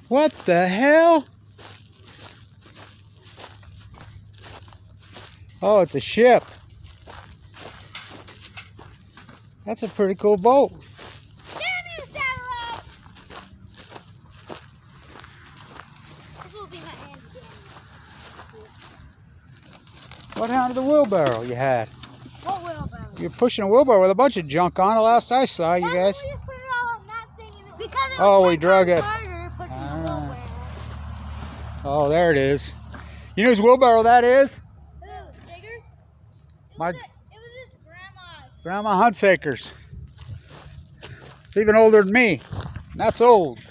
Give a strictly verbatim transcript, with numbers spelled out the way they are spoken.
What the hell? Oh, it's a ship. That's a pretty cool boat. Damn you, satellite! This will be my hand again. What happened to the wheelbarrow you had? What wheelbarrow? You're pushing a wheelbarrow with a bunch of junk on it last I saw you That's guys. why we just put it all on that thing and it, because it Oh, was we drug it. harder pushing the Ah. wheelbarrow. Oh, there it is. You know whose wheelbarrow that is? Who? Digger's? It My was, a, it was his grandma's. Grandma Huntsaker's. It's even older than me. That's old.